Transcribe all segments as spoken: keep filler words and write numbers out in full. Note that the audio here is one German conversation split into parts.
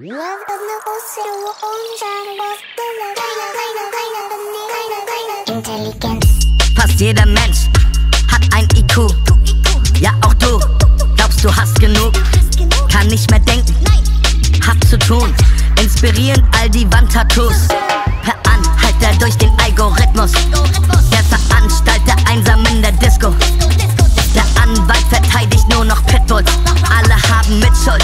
Intelligenz. Fast jeder Mensch hat ein I Q. Ja, auch du glaubst, du hast genug. Kann nicht mehr denken, hab zu tun. Inspirieren all die Wandtattoos. Per Anhalter durch den Algorithmus. Der Veranstalter einsam in der Disco. Der Anwalt verteidigt nur noch Pitbulls. Alle haben Mitschuld.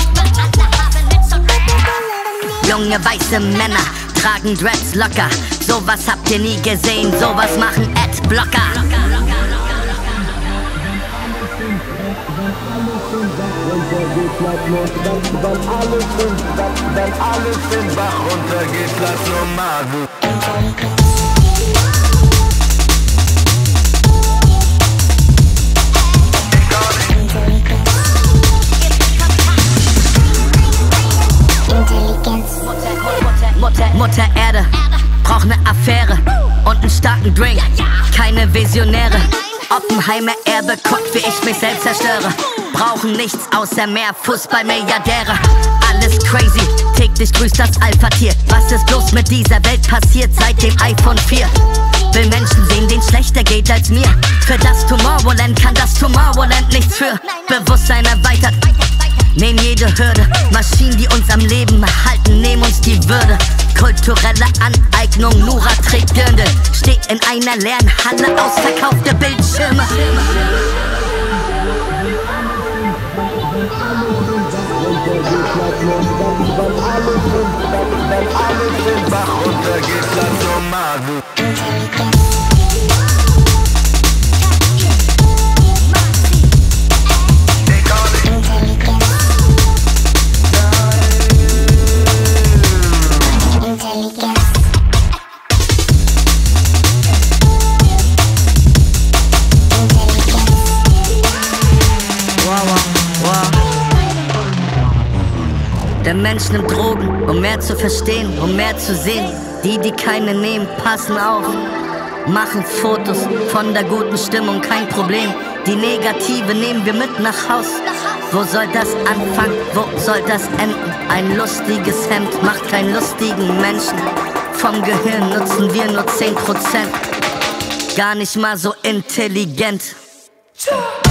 Junge weiße Männer tragen Dreads locker. Sowas habt ihr nie gesehen, sowas machen Adblocker. Wenn alles den Bach runtergeht, lass nur Magen. Mutter, Mutter Erde braucht ne Affäre und nen starken Drink. Keine Visionäre. Oppenheimer Erbe guckt, wie ich mich selbst zerstöre. Brauchen nichts außer mehr Fußballmilliardäre. Alles crazy, täglich grüßt das Alpha-Tier. Was ist bloß mit dieser Welt passiert seit dem iPhone vier? Will Menschen sehen, denen schlechter geht als mir. Für das Tomorrowland kann das Tomorrowland nichts für. Bewusstsein erweitert, nehmen jede Hürde. Maschinen, die uns am Leben erhalten, nehmen uns die Würde. Kulturelle Aneignung, Nura trägt Dirndl. Steht in einer leeren Halle, ausverkaufte Bildschirme. Wenn alles den Bach runtergeht, lass nur Magen. Der Mensch nimmt Drogen, um mehr zu verstehen, um mehr zu sehen. Die, die keine nehmen, passen auf. Machen Fotos von der guten Stimmung, kein Problem. Die negative nehmen wir mit nach Haus. Wo soll das anfangen, wo soll das enden? Ein lustiges Hemd macht keinen lustigen Menschen. Vom Gehirn nutzen wir nur zehn Prozent. Gar nicht mal so intelligent.